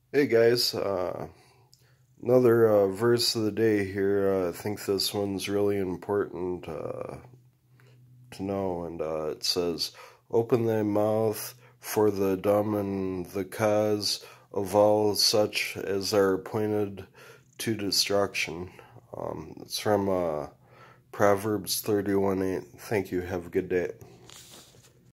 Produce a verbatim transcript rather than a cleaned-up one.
Hey guys, uh, another uh, verse of the day here. Uh, I think this one's really important uh, to know, and uh, it says, "Open thy mouth for the dumb and the cause of all such as are appointed to destruction." Um, it's from uh, Proverbs thirty-one eight. Thank you. Have a good day.